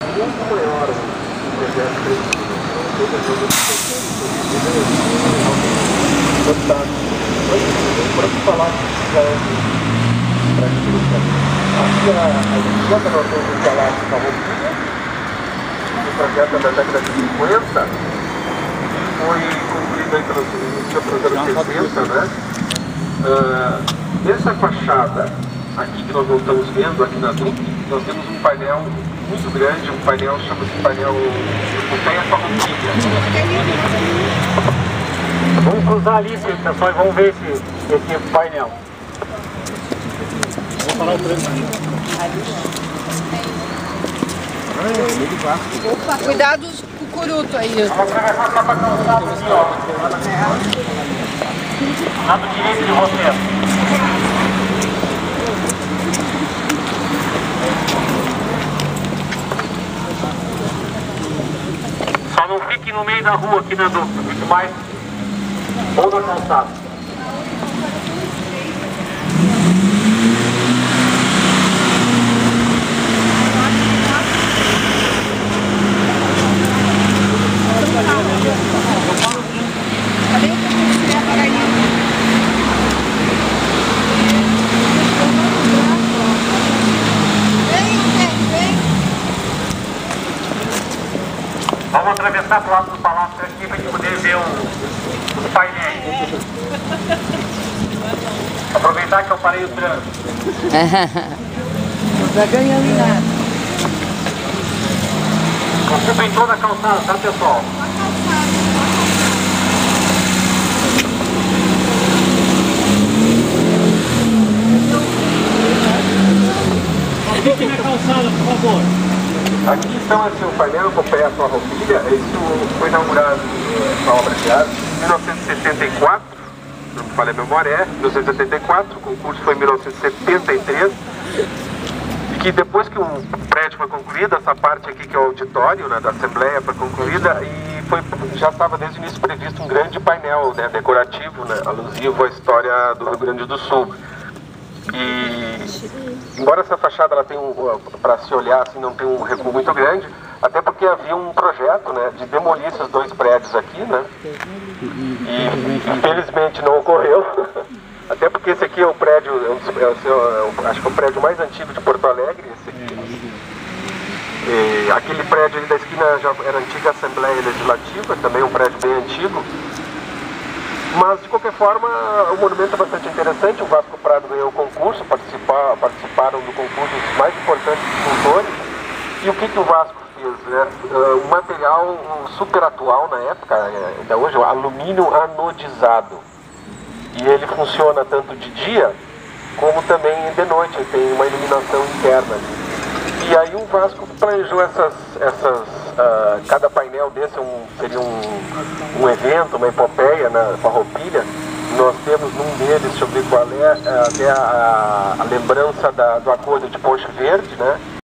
muito maior o projeto crescido. Fantástico. Mas, para falar que já é pratica, aqui a esquerda nós temos um palácio da Roupilha, o projeto da década de 50, foi concluído aí pelos anos 60, né? Nessa fachada aqui que nós não estamos vendo, aqui na Duque, nós temos um painel muito grande, um painel, chama-se painel Epopeia Farroupilha. Vamos cruzar ali, pessoal, e vamos ver esse painel. Vamos falar o preço. Opa, cuidado com o curuto aí. Vamos atravessar só para calçada aqui, ó. Lado direito de você. Só não fique no meio da rua aqui na Duque, fique mais ou na calçada. Vamos atravessar para o lado do palácio aqui para a gente poder ver os painéis. Aproveitar que eu parei o trânsito. Não está ganhando nada. Ocupem toda a calçada, tá, pessoal? Fiquem na calçada, por favor. Aqui então esse é o painel Epopeia Farroupilha. Isso foi inaugurado, essa obra criada em 1974, não me falha a memória, 1974, o concurso foi em 1973, e que depois que o prédio foi concluído, essa parte aqui que é o auditório, né, da Assembleia foi concluída, e já estava desde o início previsto um grande painel, né, decorativo, né, alusivo à história do Rio Grande do Sul. E embora essa fachada ela tenha para se olhar assim, não tem um recuo muito grande, até porque havia um projeto, né, de demolir esses dois prédios aqui, né, e infelizmente não ocorreu, até porque esse aqui é o prédio, acho que é o prédio mais antigo de Porto Alegre, esse aqui. E aquele prédio ali da esquina já era a antiga Assembleia Legislativa, também um prédio bem antigo. Mas, de qualquer forma, o monumento é bastante interessante. O Vasco Prado ganhou o concurso, participaram do concurso os mais importantes escultores. E o que o Vasco fez? Né? Um material super atual na época, ainda hoje, o alumínio anodizado. E ele funciona tanto de dia, como também de noite, ele tem uma iluminação interna ali. E aí o Vasco planejou cada painel desse seria um evento, uma epopeia na Farroupilha. Nós temos num deles, deixa eu ver qual é, até a lembrança do acordo de Ponte Verde, né?